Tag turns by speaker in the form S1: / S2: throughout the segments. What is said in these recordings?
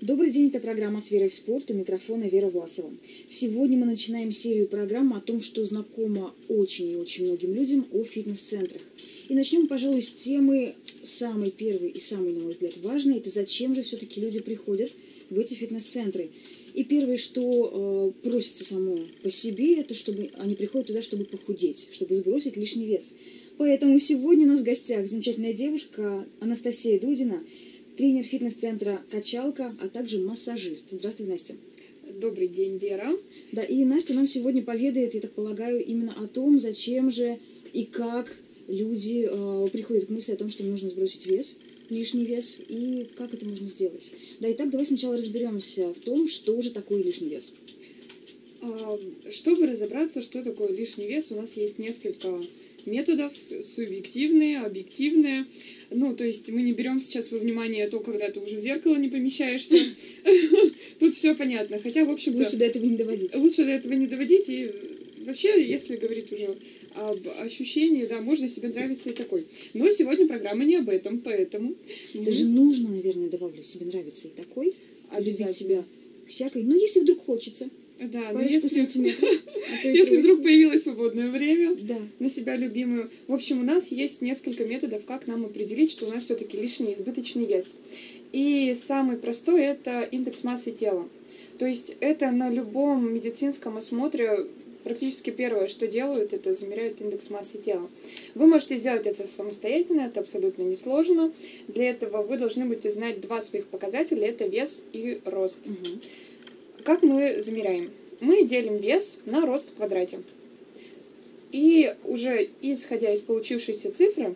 S1: Добрый день, это программа «С верой в спорт», у микрофона Вера Власова. Сегодня мы начинаем серию программ о том, что знакомо очень и очень многим людям о фитнес-центрах. И начнем, пожалуй, с темы самой первой и самой, на мой взгляд, важной. Это зачем же все-таки люди приходят в эти фитнес-центры. И первое, что просится само по себе, это чтобы они приходят туда, чтобы похудеть, чтобы сбросить лишний вес. Поэтому сегодня у нас в гостях замечательная девушка Анастасия Дудина, тренер фитнес-центра «Качалка», а также массажист. Здравствуй, Настя.
S2: Добрый день, Вера.
S1: Да, и Настя нам сегодня поведает, я так полагаю, именно о том, зачем же и как люди приходят к мысли о том, что им нужно сбросить вес, лишний вес, и как это можно сделать. Да, итак, давай сначала разберемся в том, что же такое лишний вес.
S2: Чтобы разобраться, что такое лишний вес, у нас есть несколько методов, субъективные, объективные. Ну, то есть мы не берем сейчас во внимание то, когда ты уже в зеркало не помещаешься. Тут все понятно. Хотя, в общем-то...
S1: Лучше до этого не доводить.
S2: Лучше до этого не доводить. И вообще, если говорить уже об ощущении, да, можно себе нравиться и такой. Но сегодня программа не об этом, поэтому...
S1: Даже нужно, наверное, добавлю, себе нравится и такой.
S2: Обязательно.
S1: Себя всякой. Ну, если вдруг хочется.
S2: Да, но
S1: парочку сантиметров.
S2: если вдруг появилось свободное время
S1: да.
S2: на себя любимую. В общем, у нас есть несколько методов, как нам определить, что у нас все-таки лишний избыточный вес. И самый простой – это индекс массы тела. То есть это на любом медицинском осмотре практически первое, что делают, это замеряют индекс массы тела. Вы можете сделать это самостоятельно, это абсолютно несложно. Для этого вы должны будете знать два своих показателя – это вес и рост.
S1: Угу.
S2: Как мы замеряем? Мы делим вес на рост в квадрате. И уже исходя из получившейся цифры,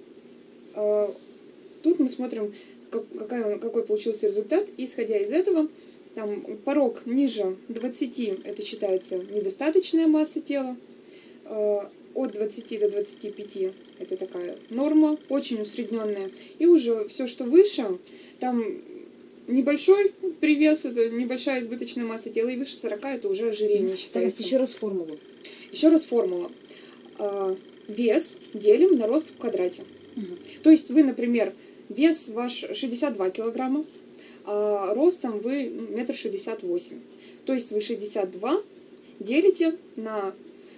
S2: тут мы смотрим, какой получился результат. Исходя из этого, там порог ниже 20 это считается недостаточная масса тела. От 20 до 25 это такая норма, очень усредненная. И уже все, что выше, там небольшой привес, это небольшая избыточная масса тела, и выше 40 это уже ожирение считается.
S1: Так, еще раз формулу.
S2: Еще раз формула. Вес делим на рост в квадрате.
S1: Угу.
S2: То есть вы, например, вес ваш 62 килограмма, а ростом вы 1,68 м. То есть вы 62 делите на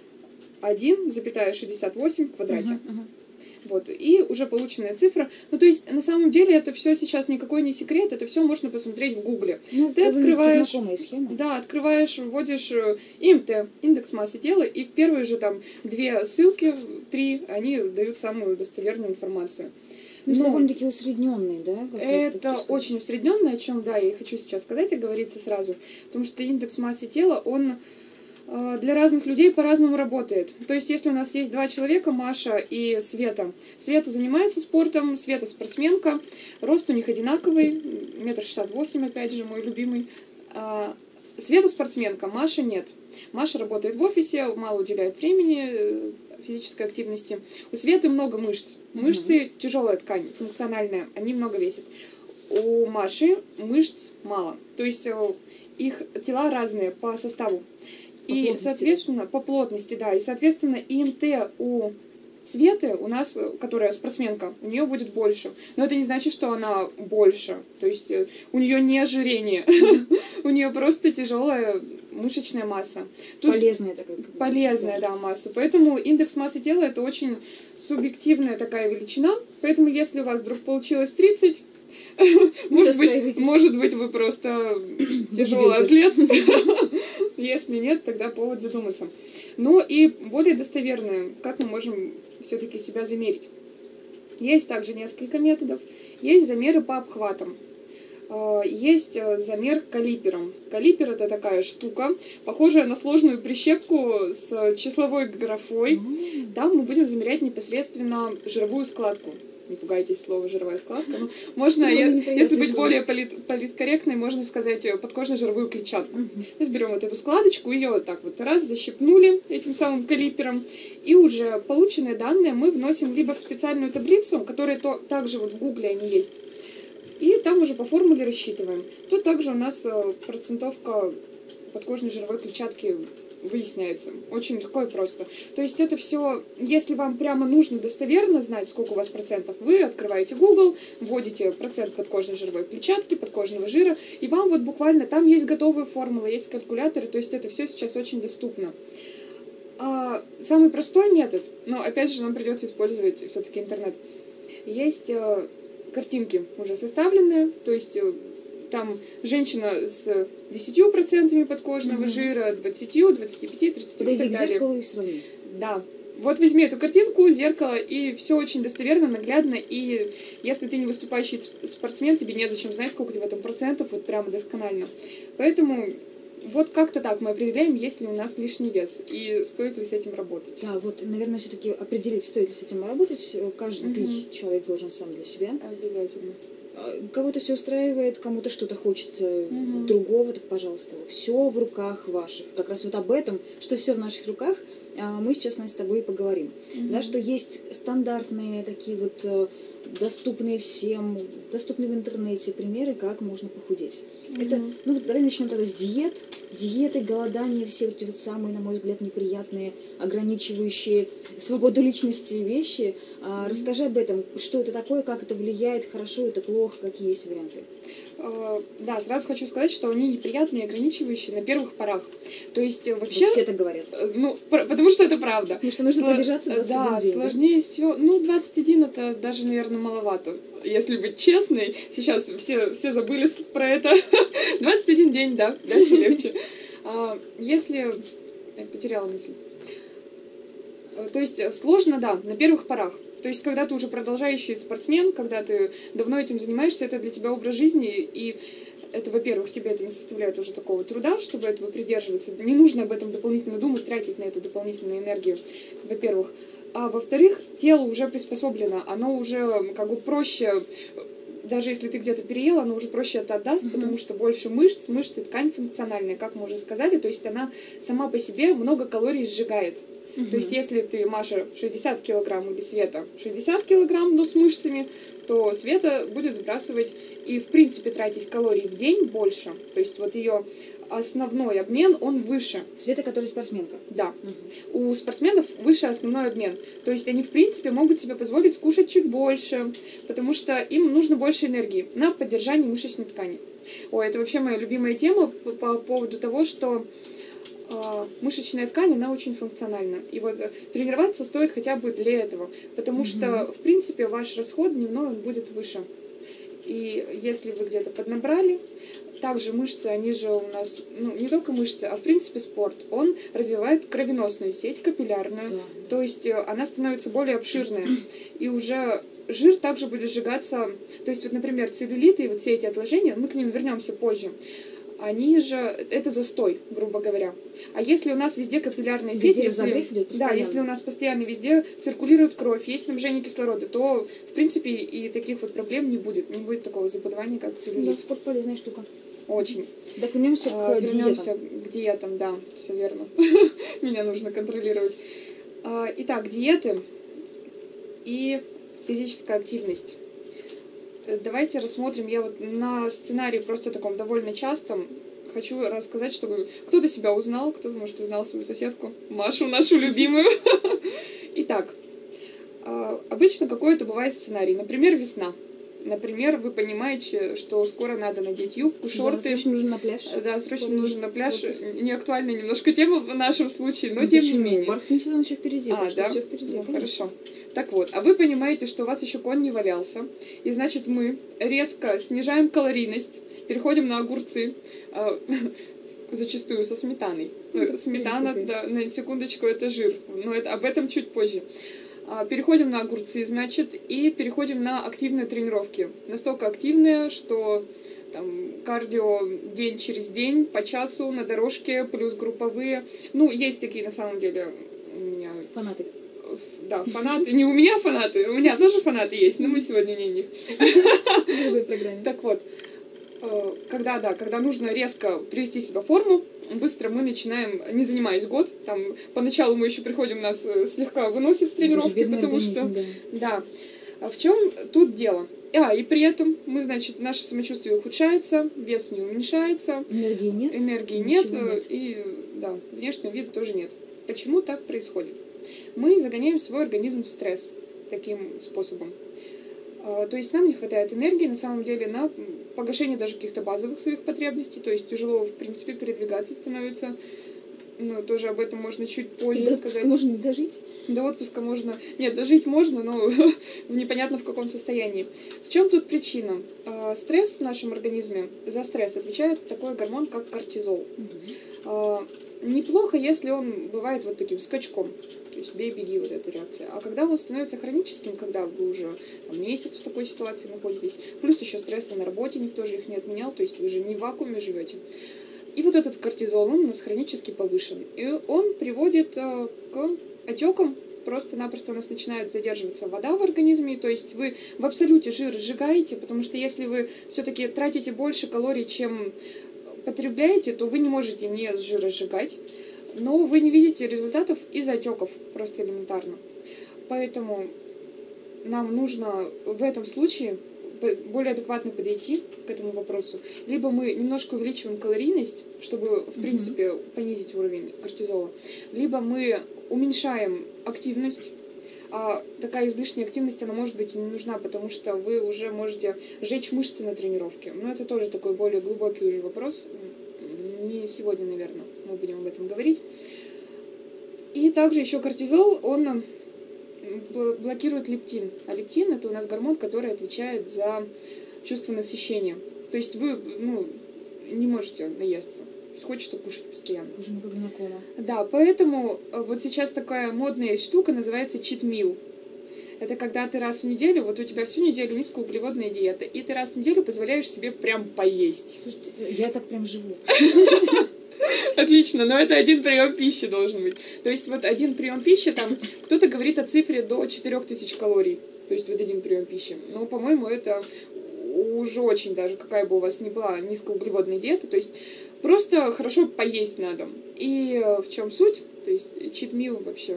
S2: 1,68 в квадрате.
S1: Угу.
S2: Вот, и уже полученная цифра. Ну, то есть, на самом деле, это все сейчас никакой не секрет, это все можно посмотреть в Гугле.
S1: Ну,
S2: ты открываешь,
S1: схема.
S2: Да, открываешь, вводишь ИМТ, индекс массы тела, и в первые же там 2 ссылки, 3, они дают самую достоверную информацию.
S1: Ну, довольно-таки усредненные, да?
S2: Это очень усредненное, о чем, да, я и хочу сейчас сказать и говорится сразу. Потому что индекс массы тела, он для разных людей по-разному работает. То есть, если у нас есть два человека, Маша и Света. Света занимается спортом, Света спортсменка, рост у них одинаковый, 1,68 м, опять же, мой любимый. Света спортсменка, Маша нет. Маша работает в офисе, мало уделяет времени физической активности. У Светы много мышц. Мышцы тяжелая ткань, функциональная, они много весят. У Маши мышц мало. То есть их тела разные по составу. И, соответственно, по плотности, да. И, соответственно, ИМТ у Светы, у нас, которая спортсменка, у нее будет больше. Но это не значит, что она больше. То есть у нее не ожирение. У нее просто тяжелая мышечная масса.
S1: Полезная такая.
S2: Полезная, да, масса. Поэтому индекс массы тела это очень субъективная такая величина. Поэтому если у вас вдруг получилось 30, может быть, вы просто тяжелый атлет. Если нет, тогда повод задуматься. Ну и более достоверное, как мы можем все-таки себя замерить. Есть также несколько методов. Есть замеры по обхватам. Есть замер калипером. Калипер это такая штука, похожая на сложную прищепку с числовой графой. Там мы будем замерять непосредственно жировую складку. Не пугайтесь слова «жировая складка». Ну, можно, если быть более политкорректной, можно сказать подкожно-жировую клетчатку. То есть берем вот эту складочку, ее вот так вот раз защипнули этим самым калипером, и уже полученные данные мы вносим либо в специальную таблицу, которая также вот в Гугле они есть, и там уже по формуле рассчитываем. Тут также у нас процентовка подкожной жировой клетчатки выясняется. Очень легко и просто. То есть это все, если вам прямо нужно достоверно знать, сколько у вас процентов, вы открываете Google, вводите процент подкожной жировой клетчатки, подкожного жира, и вам вот буквально там есть готовые формулы, есть калькуляторы, то есть это все сейчас очень доступно. А самый простой метод, но опять же нам придется использовать все-таки интернет. Есть картинки уже составленные, то есть там женщина с 10% подкожного жира, 20, 25, 30 и так далее.
S1: Подойди к зеркалу и сравни.
S2: Да. Вот возьми эту картинку, зеркало, и все очень достоверно, наглядно, и если ты не выступающий спортсмен, тебе незачем знать, сколько у тебя там процентов, вот прямо досконально. Поэтому вот как-то так мы определяем, есть ли у нас лишний вес, и стоит ли с этим работать.
S1: Да, вот, наверное, все-таки определить, стоит ли с этим работать, каждый человек должен сам для себя.
S2: Обязательно.
S1: Кого-то все устраивает, кому-то что-то хочется другого, так, пожалуйста, все в руках ваших. Как раз вот об этом, что все в наших руках, мы сейчас с тобой и поговорим. Да, что есть стандартные такие вот доступные всем, доступные в интернете примеры, как можно похудеть. Это, ну вот давай начнем тогда с диет. Диеты, голодания, все эти вот самые, на мой взгляд, неприятные, ограничивающие свободу личности вещи. Расскажи об этом, что это такое, как это влияет, хорошо это, плохо, какие есть варианты.
S2: Да, сразу хочу сказать, что они неприятные и ограничивающие на первых порах. То есть вообще...
S1: Вот все так говорят.
S2: Ну, потому что это правда.
S1: Потому что нужно продержаться 21
S2: да,
S1: день.
S2: Сложнее всего. Ну, 21 это даже, наверное, маловато. Если быть честной, сейчас все забыли про это. 21 день, да, дальше легче. Если... Я потеряла мысль. То есть сложно, да, на первых порах. То есть когда ты уже продолжающий спортсмен, когда ты давно этим занимаешься, это для тебя образ жизни, и это, во-первых, тебе это не составляет уже такого труда, чтобы этого придерживаться. Не нужно об этом дополнительно думать, тратить на это дополнительную энергию, во-первых. А во-вторых, тело уже приспособлено, оно уже как бы проще, даже если ты где-то переел, оно уже проще это отдаст, потому что больше мышц, мышцы, ткань функциональная, как мы уже сказали, то есть она сама по себе много калорий сжигает. То есть если ты, Маша, 60 килограмм или Света 60 килограмм, но с мышцами, то Света будет сбрасывать и, в принципе, тратить калорий в день больше. То есть вот ее основной обмен, он выше.
S1: Света, которая спортсменка.
S2: Да. У спортсменов выше основной обмен. То есть они, в принципе, могут себе позволить скушать чуть больше, потому что им нужно больше энергии на поддержание мышечной ткани. Ой, это вообще моя любимая тема по поводу того, что мышечная ткань, она очень функциональна. И вот тренироваться стоит хотя бы для этого, потому что, в принципе, ваш расход дневной он будет выше. И если вы где-то поднабрали, также мышцы, они же у нас, ну, не только мышцы, а в принципе спорт, он развивает кровеносную сеть, капиллярную, то есть она становится более обширная. И уже жир также будет сжигаться, то есть вот, например, целлюлиты и вот все эти отложения, мы к ним вернемся позже, они же, это застой, грубо говоря. А если у нас везде капиллярная сеть, если у нас постоянно везде циркулирует кровь, есть снабжение кислорода, то, в принципе, и таких вот проблем не будет такого заболевания, как целлюлит.
S1: Да, спорт полезная штука.
S2: Очень.
S1: Так вернемся
S2: к диетам, да, все верно. Меня нужно контролировать. Итак, диеты и физическая активность. Давайте рассмотрим, я вот на сценарии просто таком довольно частом хочу рассказать, чтобы кто-то себя узнал, кто-то, может, узнал свою соседку, Машу, нашу любимую. Итак, обычно какой-то бывает сценарий, например, весна. Например, вы понимаете, что скоро надо надеть юбку, шорты.
S1: Да, срочно нужно на пляж.
S2: Да, срочно нужно на пляж. Не актуальная немножко тема в нашем случае, но тем не менее.
S1: Бархатный сезон еще впереди, так что все впереди.
S2: Ну, хорошо. Так вот, а вы понимаете, что у вас еще конь не валялся, и значит мы резко снижаем калорийность, переходим на огурцы, зачастую со сметаной. Сметана, да, на секундочку, это жир, но об этом чуть позже. Переходим на огурцы, значит, и переходим на активные тренировки. Настолько активные, что там кардио день через день, по часу на дорожке, плюс групповые. Ну, есть такие на самом деле у меня...
S1: Фанаты.
S2: Да, фанаты. Не у меня фанаты, у меня тоже фанаты есть, но мы сегодня не о них.
S1: В другой программе.
S2: Так вот, когда нужно резко привести себя в форму, быстро мы начинаем, не занимаясь год, там, поначалу мы еще приходим, нас слегка выносит с тренировки, потому что... Да. А в чем тут дело? И при этом мы, значит, наше самочувствие ухудшается, вес не уменьшается. Энергии нет. И, да, внешнего вида тоже нет. Почему так происходит? Мы загоняем свой организм в стресс таким способом. То есть нам не хватает энергии, на самом деле, на погашение даже каких-то базовых своих потребностей. То есть тяжело, в принципе, передвигаться становится. Ну, тоже об этом можно чуть позже сказать.
S1: До отпуска можно не дожить?
S2: До отпуска можно... Нет, дожить можно, но непонятно в каком состоянии. В чем тут причина? Стресс в нашем организме, за стресс отвечает такой гормон, как кортизол. Неплохо, если он бывает вот таким скачком. То есть бей-беги, вот эта реакция. А когда он становится хроническим, когда вы уже месяц в такой ситуации находитесь, плюс еще стрессы на работе, никто же их не отменял, то есть вы же не в вакууме живете. И вот этот кортизол, он у нас хронически повышен. И он приводит к отекам. Просто-напросто у нас начинает задерживаться вода в организме, то есть вы в абсолюте жир сжигаете, потому что если вы все-таки тратите больше калорий, чем потребляете, то вы не можете не жира сжигать, но вы не видите результатов из-за отеков, просто элементарно. Поэтому нам нужно в этом случае более адекватно подойти к этому вопросу. Либо мы немножко увеличиваем калорийность, чтобы, в принципе, понизить уровень кортизола, либо мы уменьшаем активность. А такая излишняя активность, она может быть и не нужна, потому что вы уже можете сжечь мышцы на тренировке. Но это тоже такой более глубокий уже вопрос. Не сегодня, наверное, мы будем об этом говорить. И также еще кортизол, он блокирует лептин. А лептин — это у нас гормон, который отвечает за чувство насыщения. То есть вы не можете наесться. Хочется кушать постоянно.
S1: Уже много знакомо.
S2: Да, поэтому вот сейчас такая модная штука называется cheat meal. Это когда ты раз в неделю, вот у тебя всю неделю низкоуглеводная диета, и ты раз в неделю позволяешь себе прям поесть.
S1: Слушайте, я так прям живу.
S2: Отлично, но это один прием пищи должен быть. То есть вот один прием пищи, там кто-то говорит о цифре до 4000 калорий. То есть вот один прием пищи. Но, по-моему, это уже очень даже, какая бы у вас ни была низкоуглеводная диета, то есть просто хорошо поесть надо. И в чем суть? То есть cheat meal вообще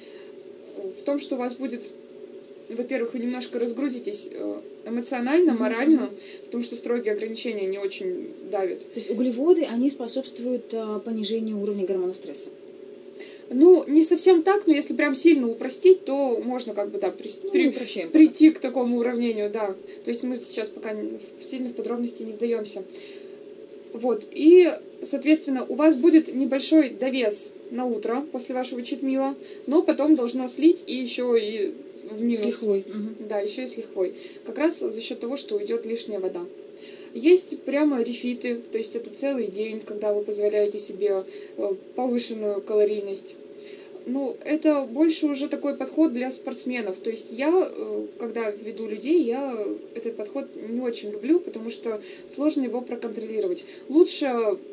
S2: в том, что у вас будет, во-первых, вы немножко разгрузитесь эмоционально, морально, потому что строгие ограничения не очень давят.
S1: То есть углеводы, они способствуют понижению уровня гормона стресса?
S2: Ну, не совсем так, но если прям сильно упростить, то можно как бы, да, прийти к такому уравнению, да. То есть мы сейчас пока сильно в подробности не вдаемся. Вот, и, соответственно, у вас будет небольшой довес на утро после вашего читмила, но потом должно слить и еще и в минус.
S1: С лихвой.
S2: Да, еще и с лихвой. Как раз за счет того, что уйдет лишняя вода. Есть прямо рефиты, то есть это целый день, когда вы позволяете себе повышенную калорийность. Ну, это больше уже такой подход для спортсменов. То есть я, когда веду людей, я этот подход не очень люблю, потому что сложно его проконтролировать. Лучше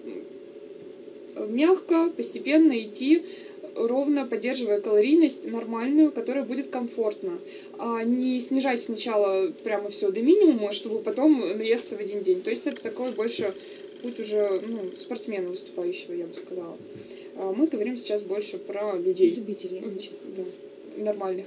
S2: мягко, постепенно идти, ровно поддерживая калорийность нормальную, которая будет комфортна, а не снижать сначала прямо все до минимума, чтобы потом наесться в один день. То есть это такой больше путь уже спортсмена выступающего, я бы сказала. Мы говорим сейчас больше про людей.
S1: Любителей.
S2: Да, нормальных.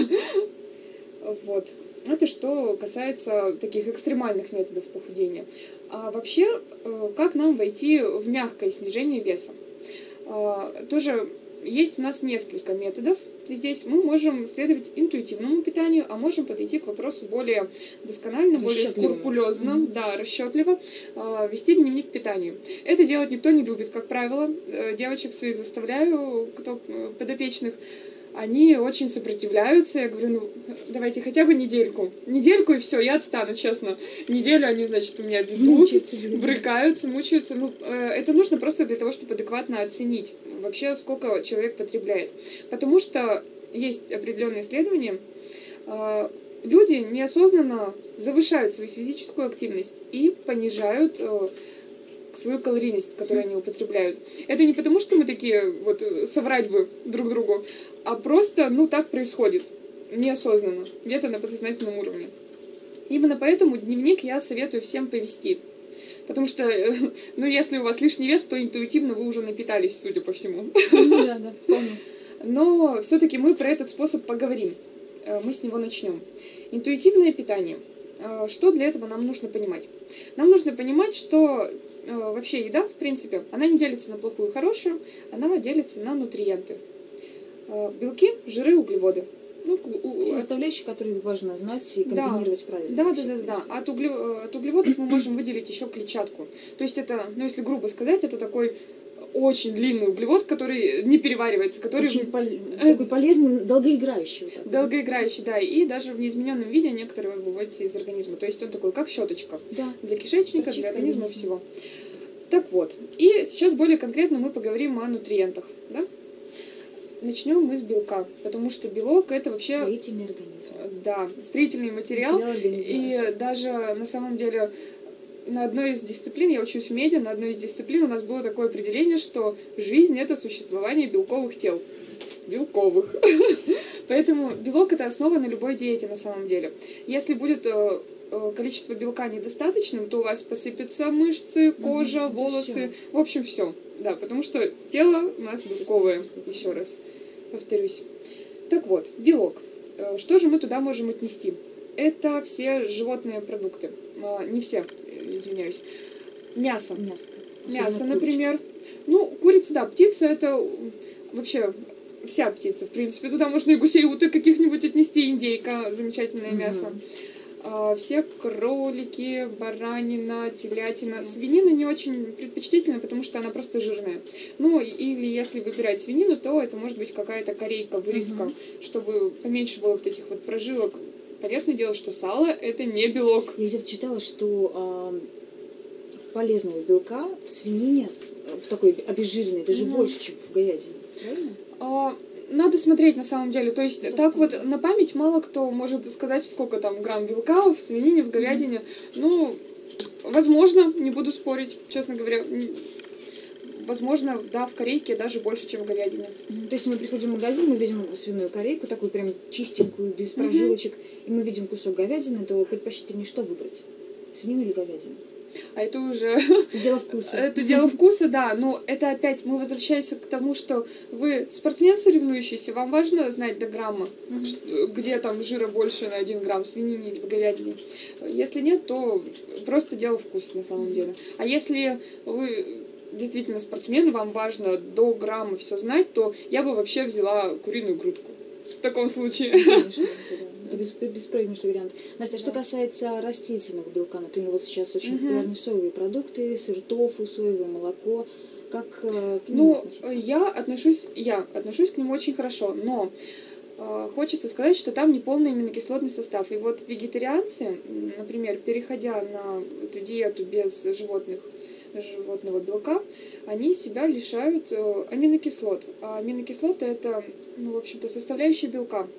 S2: Вот. Это что касается таких экстремальных методов похудения. А вообще, как нам войти в мягкое снижение веса? Тоже есть у нас несколько методов. Здесь мы можем следовать интуитивному питанию, а можем подойти к вопросу более досконально, более скрупулезно, да, расчетливо, вести дневник питания. Это делать никто не любит, как правило. Девочек своих заставляю, кто подопечных, они очень сопротивляются. Я говорю, давайте хотя бы недельку. Недельку и все, я отстану, честно. Неделю они, значит, у меня ведут, брыкаются, мучаются. Это нужно просто для того, чтобы адекватно оценить вообще, сколько человек потребляет. Потому что есть определенные исследования. Люди неосознанно завышают свою физическую активность и понижают свою калорийность, которую они употребляют. Это не потому, что мы такие, вот, соврать бы друг другу, а просто, так происходит, неосознанно, где-то на подсознательном уровне. Именно поэтому дневник я советую всем повести. Потому что, если у вас лишний вес, то интуитивно вы уже напитались, судя по всему.
S1: Да, вполне.
S2: Но все-таки мы про этот способ поговорим. Мы с него начнем. Интуитивное питание. что для этого нам нужно понимать? Нам нужно понимать, что вообще еда, в принципе, она не делится на плохую и хорошую, она делится на нутриенты. Белки, жиры, углеводы.
S1: Составляющие, которые важно знать и комбинировать правильно.
S2: Да. От углеводов мы можем выделить еще клетчатку. То есть это, если грубо сказать, это такой очень длинный углевод, который не переваривается, который
S1: очень такой полезный, долгоиграющий. Вот
S2: долгоиграющий, да, и даже в неизмененном виде некоторые выводятся из организма. То есть он такой, как щеточка для кишечника, для организма, всего. Так вот, и сейчас более конкретно мы поговорим о нутриентах. Да? Начнем мы с белка, потому что белок это вообще...
S1: Строительный организм.
S2: Да, строительный материал. И даже на самом деле на одной из дисциплин, я учусь в меди, на одной из дисциплин у нас было такое определение, что жизнь это существование белковых тел. Белковых. Поэтому белок это основа на любой диете на самом деле. Если будет количество белка недостаточным, то у вас посыпятся мышцы, кожа, волосы, в общем все. Да, потому что тело у нас белковое, еще раз повторюсь. Так вот, белок. Что же мы туда можем отнести? Это все животные продукты. Не все, извиняюсь. Мясо. Мясо, например. Курица, да, птица это вообще вся птица, в принципе. Туда можно и гусей, уток каких-нибудь отнести, индейка, замечательное мясо. Все кролики, баранина, телятина. Свинина не очень предпочтительна, потому что она просто жирная. Или если выбирать свинину, то это может быть какая-то корейка, вырезка, чтобы поменьше было вот этих вот прожилок. Понятное дело, что сало это не белок.
S1: Я где-то читала, что полезного белка в свинине, в такой обезжиренной, даже больше, чем в говядине. Правильно?
S2: Надо смотреть на самом деле. То есть так вот на память мало кто может сказать, сколько там грамм белка в свинине, в говядине. Возможно, не буду спорить, честно говоря. Возможно, да, в корейке даже больше, чем в говядине.
S1: То есть мы приходим в магазин, мы видим свиную корейку, такую прям чистенькую, без прожилочек, и мы видим кусок говядины, то предпочтительнее что выбрать? Свинину или говядину?
S2: А это уже...
S1: Дело вкуса.
S2: Это дело вкуса, да. Но это опять мы возвращаемся к тому, что вы спортсмен соревнующийся, вам важно знать до грамма, где там жира больше на 1 грамм в свинине или в говядине. Если нет, то просто дело вкуса на самом деле. А если вы действительно спортсмен, вам важно до грамма все знать, то я бы вообще взяла куриную грудку. В таком случае.
S1: Конечно, это беспроигрышный вариант. Настя, что касается растительного белка, например, вот сейчас очень популярны соевые продукты, сыр тофу, соевое молоко. Как к ним относиться?
S2: Я отношусь к нему очень хорошо, но хочется сказать, что там неполный аминокислотный состав. И вот вегетарианцы, например, переходя на эту диету без животного белка, они себя лишают аминокислот. А аминокислоты это, в общем-то, составляющая белка.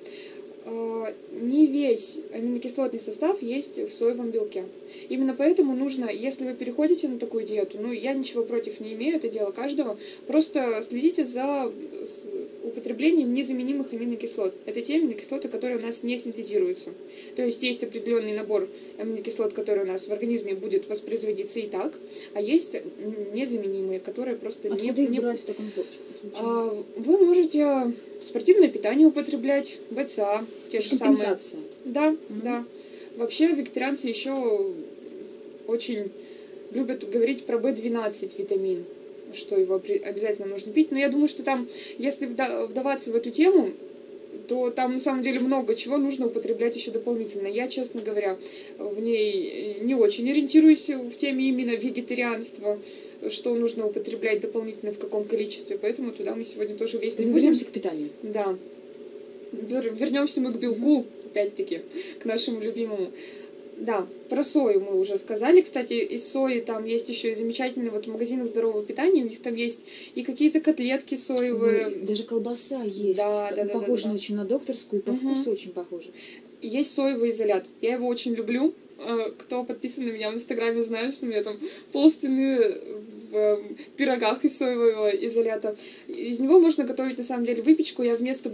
S2: Не весь аминокислотный состав есть в соевом белке. Именно поэтому нужно, если вы переходите на такую диету, я ничего против не имею, это дело каждого, просто следите за употреблением незаменимых аминокислот. Это те аминокислоты, которые у нас не синтезируются. То есть есть определенный набор аминокислот, который у нас в организме будет воспроизводиться и так, а есть незаменимые, которые просто
S1: Откуда их брать в таком случае?
S2: Вы можете спортивное питание употреблять, БЦА, те же самые.
S1: Компенсация.
S2: Да, да. Вообще вегетарианцы еще очень любят говорить про B12 витамин, что его обязательно нужно пить. Но я думаю, что там, если вдаваться в эту тему, то там на самом деле много чего нужно употреблять еще дополнительно. Я, честно говоря, в ней не очень ориентируюсь в теме именно вегетарианства, что нужно употреблять дополнительно, в каком количестве. Поэтому туда мы сегодня тоже весь не будем.
S1: Вернемся к питанию.
S2: Да. Вернемся мы к белку, опять-таки, к нашему любимому. Да, про сою мы уже сказали. Кстати, из сои там есть еще и замечательные в магазинах здорового питания. У них там есть и какие-то котлетки соевые.
S1: Даже колбаса есть.
S2: Да,
S1: похожа очень на докторскую, по вкусу очень похожа.
S2: Есть соевый изолят. Я его очень люблю. Кто подписан на меня в Инстаграме, знает, что у меня там полстены в пирогах из соевого изолята. Из него можно готовить, на самом деле, выпечку. Я вместо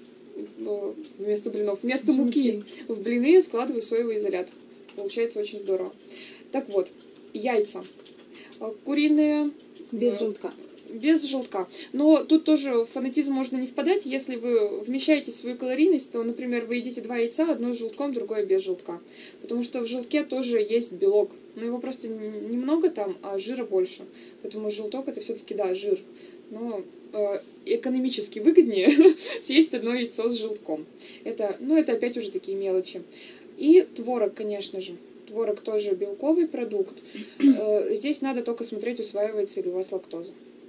S2: муки в блины складываю соевый изолят. Получается очень здорово. Так вот, яйца. Куриные.
S1: Без желтка.
S2: без желтка. Но тут тоже в фанатизм можно не впадать. Если вы вмещаете свою калорийность, то, например, вы едите 2 яйца, одно с желтком, другое без желтка. Потому что в желтке тоже есть белок. Но его просто немного там, а жира больше. Поэтому желток это все-таки, да, жир. Но экономически выгоднее съесть одно яйцо с желтком. Это опять уже такие мелочи. И творог, конечно же. Творог тоже белковый продукт. Здесь надо только смотреть, усваивается ли у вас лактоза.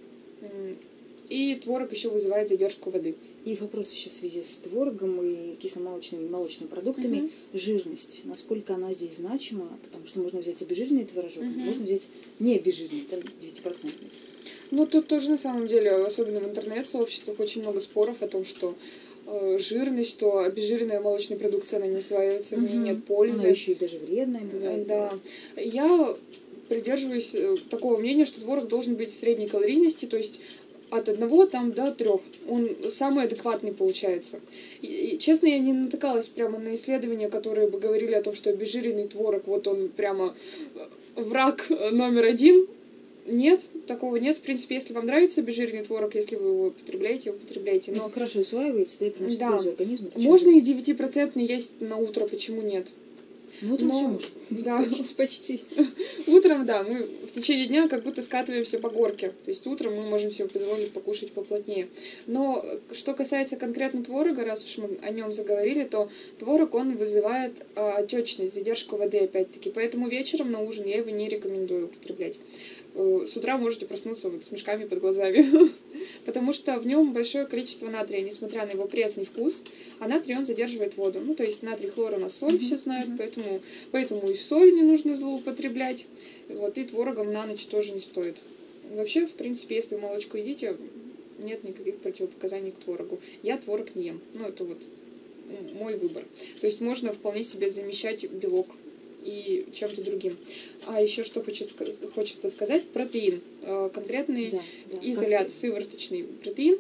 S2: И творог еще вызывает задержку воды.
S1: И вопрос еще в связи с творогом и кисломолочными и молочными продуктами. Жирность. Насколько она здесь значима? Потому что можно взять обезжиренный творожок, можно взять не обезжиренный, там 9%.
S2: Ну, тут тоже на самом деле, особенно в интернет-сообществах, очень много споров о том, что жирность, что обезжиренная молочная продукция, она не усваивается, в ней нет пользы.
S1: Она еще и даже вредная бывает.
S2: Да. Я придерживаюсь такого мнения, что творог должен быть средней калорийности, то есть от 1 до 3. Он самый адекватный получается. И, честно, я не натыкалась прямо на исследования, которые бы говорили о том, что обезжиренный творог, вот он прямо враг номер 1. Нет, такого нет. В принципе, если вам нравится обезжиренный творог, если вы его употребляете. Но
S1: если хорошо усваивается, да, и приносит пользу организму.
S2: Можно и 9% есть на утро, почему нет?
S1: Ну, это все можно.
S2: Да.
S1: Почти.
S2: Утром, да, мы в течение дня как будто скатываемся по горке. То есть утром мы можем себе позволить покушать поплотнее. Но что касается конкретно творога, раз уж мы о нем заговорили, то творог, он вызывает отечность, задержку воды опять-таки. Поэтому вечером на ужин я его не рекомендую употреблять. С утра можете проснуться с мешками под глазами, потому что в нем большое количество натрия, несмотря на его пресный вкус, а натрий он задерживает воду. Ну, то есть натрий, хлор у нас соль, все знают, поэтому и соль не нужно злоупотреблять. Вот, и творогом на ночь тоже не стоит. Вообще, в принципе, если вы молочко едите, нет никаких противопоказаний к творогу. Я творог не ем. Ну, это вот мой выбор. То есть можно вполне себе замещать белок и чем-то другим. А еще что хочется сказать, протеин. Конкретный изолят, сывороточный протеин.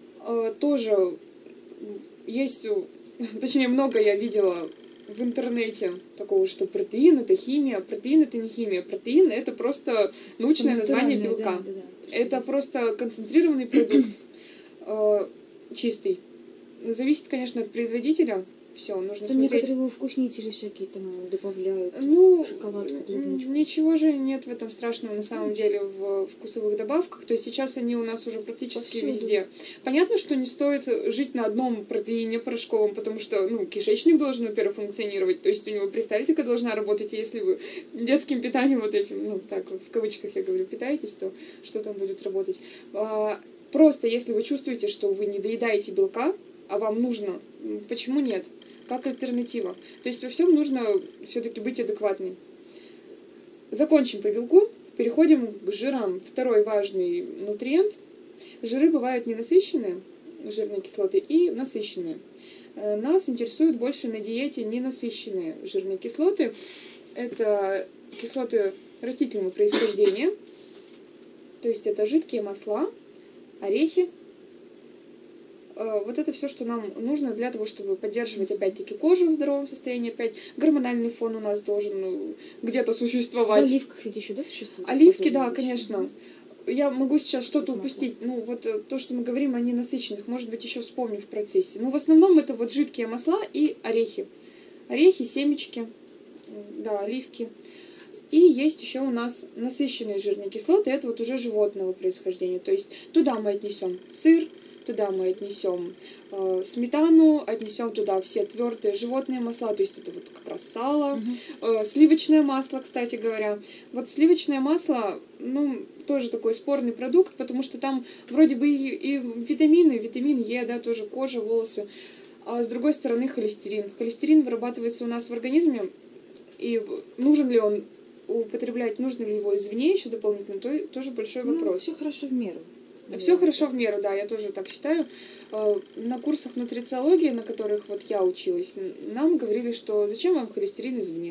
S2: Тоже есть, точнее, много я видела в интернете такого, что протеин это химия. Протеин это не химия. Протеин это просто научное название белка. Это просто концентрированный продукт, чистый. Зависит, конечно, от производителя. Все, нужно смотреть.
S1: Некоторые его вкуснители всякие там добавляют, шоколадку, клубничку.
S2: Ничего же нет в этом страшного на самом деле в вкусовых добавках. То есть сейчас они у нас уже практически везде. Понятно, что не стоит жить на одном протеине порошковом, потому что, кишечник должен, во-первых, функционировать. То есть у него пристальтика должна работать, и если вы детским питанием вот этим, так в кавычках я говорю, питаетесь, то что там будет работать? Просто если вы чувствуете, что вы не доедаете белка, а вам нужно, почему нет? Как альтернатива. То есть во всем нужно все-таки быть адекватной. Закончим по белку, переходим к жирам. Второй важный нутриент. Жиры бывают ненасыщенные, жирные кислоты, и насыщенные. Нас интересуют больше на диете ненасыщенные жирные кислоты. Это кислоты растительного происхождения, то есть это жидкие масла, орехи. Вот это все, что нам нужно для того, чтобы поддерживать, опять-таки, кожу в здоровом состоянии. Опять гормональный фон у нас должен где-то существовать.
S1: В оливках ведь еще, существует?
S2: Оливки, да, конечно. Я могу сейчас что-то упустить. То, что мы говорим о ненасыщенных, может быть, еще вспомню в процессе. В основном это вот жидкие масла и орехи. Орехи, семечки, да, оливки. И есть еще у нас насыщенные жирные кислоты. Это вот уже животного происхождения. То есть туда мы отнесем сыр, туда мы отнесем сметану, отнесем туда все твердые животные масла, то есть это вот как раз сало, сливочное масло, кстати говоря. Вот сливочное масло, тоже такой спорный продукт, потому что там вроде бы и витамин Е, да, тоже кожа, волосы, а с другой стороны холестерин. Холестерин вырабатывается у нас в организме, и нужен ли он употреблять, нужно ли его извне еще дополнительно, то тоже большой вопрос.
S1: Все хорошо в меру.
S2: Все хорошо в меру, да, я тоже так считаю. На курсах нутрициологии, на которых вот я училась, нам говорили, что зачем вам холестерин извне.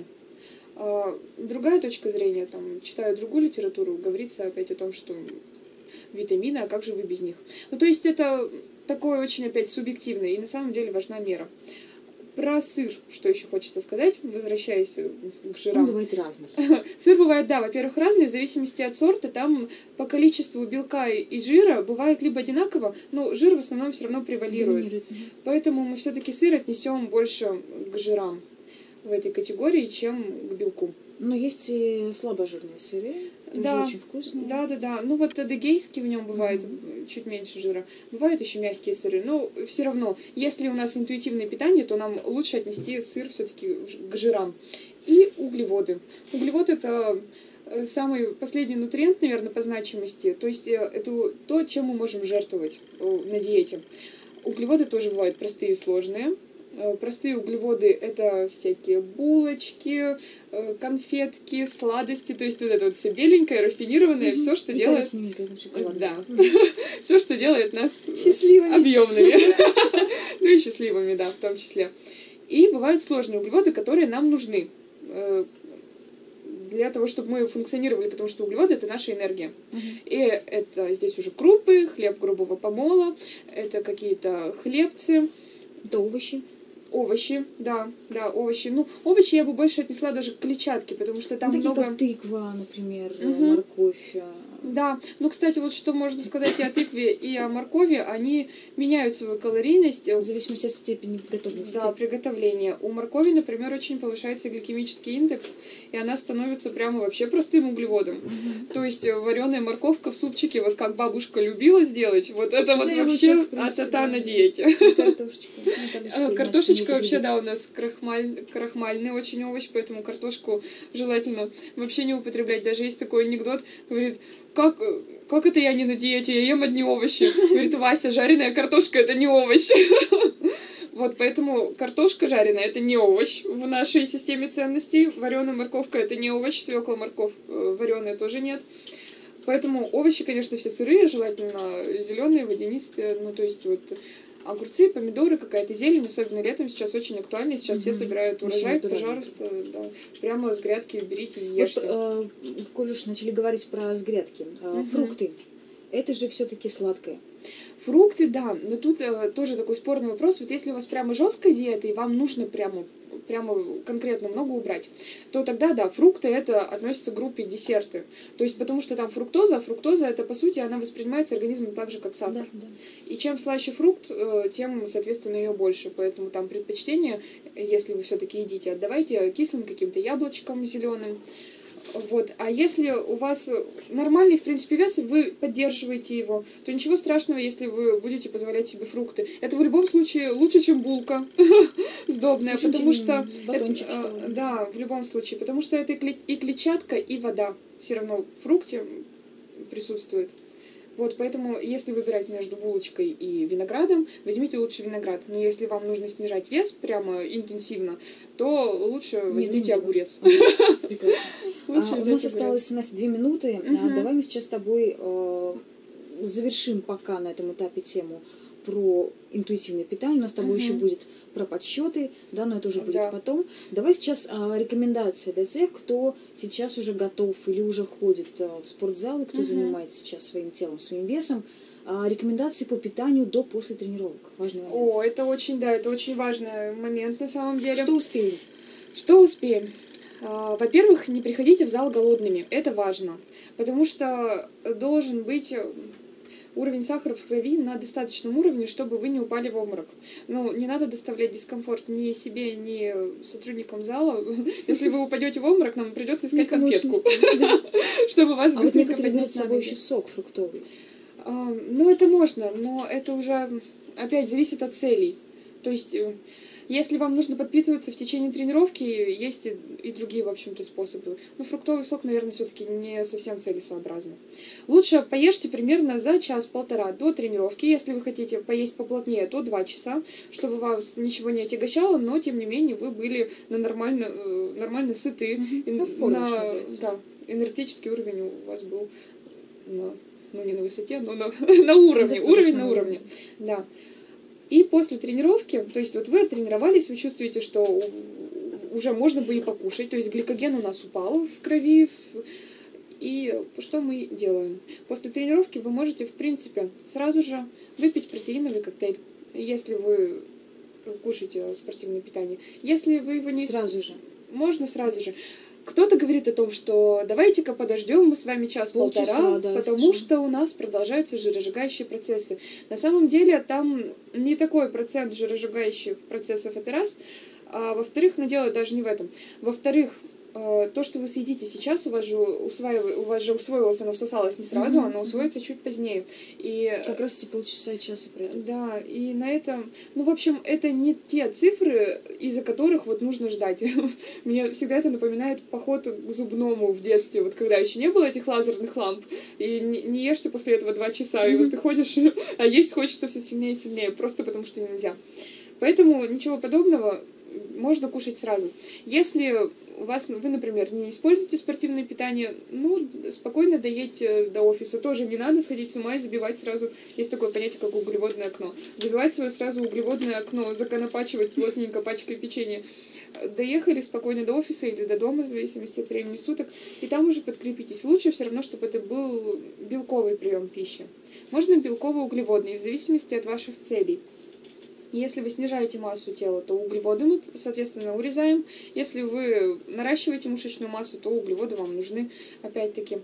S2: Другая точка зрения, читаю другую литературу, говорится опять о том, что витамины, а как же вы без них? То есть это такое очень опять субъективное, и на самом деле важна мера. Про сыр, что еще хочется сказать, возвращаясь к жирам.
S1: Он бывает разный.
S2: Сыр бывает, да, во-первых, разный, в зависимости от сорта, там по количеству белка и жира бывает либо одинаково, но жир в основном все равно превалирует. Поэтому мы все-таки сыр отнесем больше к жирам в этой категории, чем к белку.
S1: Но есть и слабожирные сыры, тоже
S2: Да,
S1: очень вкусные.
S2: да. Ну вот адыгейский в нем бывает чуть меньше жира. Бывают еще мягкие сыры. Но все равно, если у нас интуитивное питание, то нам лучше отнести сыр все-таки к жирам. И углеводы. Углевод это самый последний нутриент, наверное, по значимости. То есть это то, чем мы можем жертвовать на диете. Углеводы тоже бывают простые и сложные. Простые углеводы – это всякие булочки, конфетки, сладости, то есть вот это вот все беленькое, рафинированное, все, что делает... Да, все, что делает нас
S1: счастливыми,
S2: объемными, ну и счастливыми, да, в том числе. И бывают сложные углеводы, которые нам нужны для того, чтобы мы функционировали, потому что углеводы – это наша энергия. И это здесь уже крупы, хлеб грубого помола, это какие-то хлебцы.
S1: Это овощи.
S2: Овощи, да, овощи. Ну, овощи я бы больше отнесла даже к клетчатке, потому что там
S1: такие
S2: много...
S1: как тыква, например, морковь.
S2: Да, ну, кстати, вот что можно сказать и о тыкве, и о моркови, они меняют свою калорийность.
S1: В зависимости от степени готовности.
S2: Да, приготовления. У моркови, например, очень повышается гликемический индекс, и она становится прямо вообще простым углеводом. То есть вареная морковка в супчике, вот как бабушка любила сделать, вот это вот вообще а-та-та на диете. Картошечка вообще, да, у нас крахмальный очень овощ, поэтому картошку желательно вообще не употреблять. Даже есть такой анекдот, говорит, как это я не на диете, я ем одни овощи. Говорит, Вася, жареная картошка это не овощ. Вот, поэтому картошка жареная это не овощ в нашей системе ценностей. Вареная морковка это не овощ, свекла, морковь вареная тоже нет. Поэтому овощи, конечно, все сырые, желательно зеленые, водянистые, ну то есть вот огурцы, помидоры, какая-то зелень, особенно летом, сейчас очень актуально. Сейчас все собирают урожай, пожалуйста, да, прямо с грядки берите и ешьте.
S1: Вот, коль уж начали говорить про с грядки, фрукты, это же все-таки сладкое.
S2: Фрукты, да, но тут тоже такой спорный вопрос. Вот если у вас прямо жесткая диета, и вам нужно прямо конкретно много убрать, то тогда, да, фрукты это относится к группе десерты. То есть, потому что там фруктоза это, по сути, она воспринимается организмом так же, как сахар. Да. И чем слаще фрукт, тем, соответственно, ее больше. Поэтому там предпочтение, если вы все-таки едите, отдавайте кислым каким-то яблочком зеленым. Вот. А если у вас нормальный, в принципе, вес, и вы поддерживаете его, то ничего страшного, если вы будете позволять себе фрукты. Это в любом случае лучше, чем булка сдобная, потому что... Да, в любом случае, потому что это и клетчатка, и вода все равно в фрукте присутствует. Вот, поэтому, если выбирать между булочкой и виноградом, возьмите лучше виноград. Но если вам нужно снижать вес прямо интенсивно, то лучше возьмите огурец.
S1: У нас осталось, Настя, 2 минуты. Давай мы сейчас с тобой завершим пока на этом этапе тему про интуитивное питание. У нас с тобой еще будет про подсчеты, да, но это уже будет потом. Давай сейчас рекомендации для тех, кто сейчас уже готов или уже ходит в спортзал, кто занимается сейчас своим телом, своим весом. Рекомендации по питанию до после тренировок. Важный момент.
S2: О, это очень важный момент на самом деле.
S1: Что успеем?
S2: Во-первых, не приходите в зал голодными. Это важно. Потому что должен быть уровень сахара в крови на достаточном уровне, чтобы вы не упали в обморок. Ну, не надо доставлять дискомфорт ни себе, ни сотрудникам зала. Если вы упадете в обморок, нам придется искать конфетку, чтобы вас быстренько поднять.
S1: А вот некоторые берут с собой еще сок фруктовый.
S2: Ну, это можно, но это уже опять зависит от целей. То есть... Если вам нужно подпитываться в течение тренировки, есть и другие, в общем-то, способы. Но фруктовый сок, наверное, все-таки не совсем целесообразно. Лучше поешьте примерно за час-полтора до тренировки. Если вы хотите поесть поплотнее, то 2 часа, чтобы вас ничего не отягощало, но, тем не менее, вы были на нормально сыты. Энергетический уровень у вас был не на высоте, но на уровне. Уровень на уровне. Да. И после тренировки, то есть вот вы оттренировались, вы чувствуете, что уже можно бы и покушать, то есть гликоген у нас упал в крови. И что мы делаем? После тренировки вы можете, в принципе, сразу же выпить протеиновый коктейль. Если вы кушать спортивное питание. Если вы его не...
S1: Сразу же.
S2: Можно сразу же. Кто-то говорит о том, что давайте-ка подождем мы с вами час-полтора,
S1: да,
S2: потому что у нас продолжаются жиросжигающие процессы. На самом деле там не такой процент жиросжигающих процессов, это раз. А во-вторых, но дело даже не в этом. Во-вторых, то, что вы съедите сейчас, у вас же усвоилось, оно всосалось не сразу, оно усвоится чуть позднее. И
S1: как раз эти полчаса и часа примерно.
S2: да, и на этом... Ну, в общем, это не те цифры, из-за которых вот нужно ждать. Мне всегда это напоминает поход к зубному в детстве, вот когда еще не было этих лазерных ламп, и не ешь ты после этого 2 часа, и вот ты ходишь, а есть хочется все сильнее и сильнее, просто потому что нельзя. Поэтому ничего подобного, можно кушать сразу. Если вы, например, не используете спортивное питание, ну, спокойно доедьте до офиса. Тоже не надо сходить с ума и забивать сразу, есть такое понятие, как углеводное окно. Забивать свое сразу углеводное окно, законопачивать плотненько пачкой печенья. Доехали спокойно до офиса или до дома, в зависимости от времени суток, и там уже подкрепитесь. Лучше все равно, чтобы это был белковый прием пищи. Можно белково-углеводный, в зависимости от ваших целей. Если вы снижаете массу тела, то углеводы мы, соответственно, урезаем. Если вы наращиваете мышечную массу, то углеводы вам нужны, опять-таки.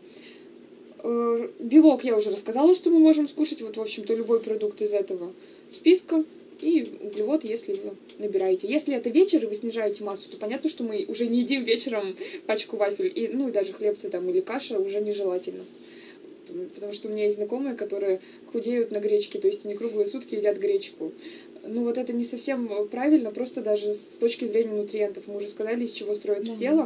S2: Белок я уже рассказала, что мы можем скушать. Вот, в общем-то, любой продукт из этого списка. И углевод, если вы набираете. Если это вечер, и вы снижаете массу, то понятно, что мы уже не едим вечером пачку вафель. И, ну, и даже хлебцы там или каша уже нежелательно. Потому что у меня есть знакомые, которые худеют на гречке, то есть они круглые сутки едят гречку. Ну, вот это не совсем правильно, просто даже с точки зрения нутриентов. Мы уже сказали, из чего строится тело.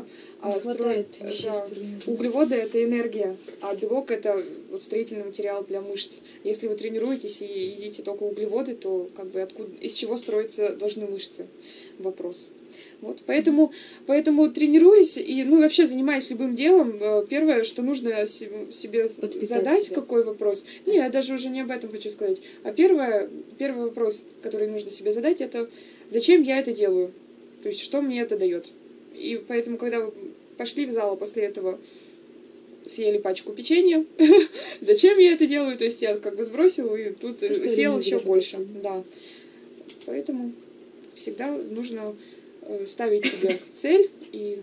S2: Углеводы — это энергия, а белок — это строительный материал для мышц. Если вы тренируетесь и едите только углеводы, то как бы из чего строиться должны мышцы? Вопрос. Вот, поэтому тренируясь и, ну, вообще занимаясь любым делом, первое, что нужно себе задать, какой вопрос. Не, я даже уже не об этом хочу сказать. А первый вопрос, который нужно себе задать, это зачем я это делаю? То есть, что мне это дает? И поэтому, когда вы пошли в зал, а после этого съели пачку печенья, зачем я это делаю? То есть, я как бы сбросил и тут съел еще больше. Да. Поэтому всегда нужно ставить себе цель и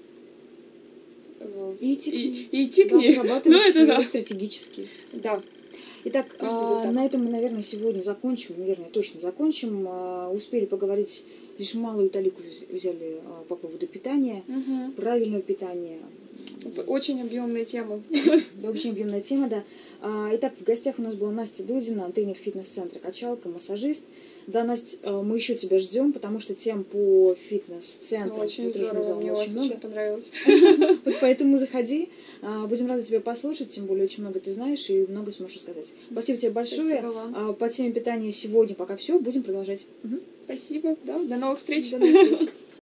S2: идти к ней.
S1: Прорабатывать его стратегически.
S2: Да.
S1: Итак, на этом мы, наверное, сегодня закончим. Наверное, точно закончим. Успели поговорить, лишь малую талику взяли по поводу питания, правильного питания.
S2: Очень объемная тема.
S1: Очень объемная тема, да. Итак, в гостях у нас была Настя Дудина, тренер фитнес-центра «Качалка», массажист. Да, Настя, мы еще тебя ждем, потому что тем по фитнес-центру
S2: очень здорово, мне вас очень понравилось.
S1: Вот поэтому заходи, будем рады тебя послушать, тем более очень много ты знаешь и много сможешь сказать. Спасибо тебе большое. По теме питания сегодня пока все, будем продолжать.
S2: Спасибо, да, до новых встреч.
S1: До новых встреч.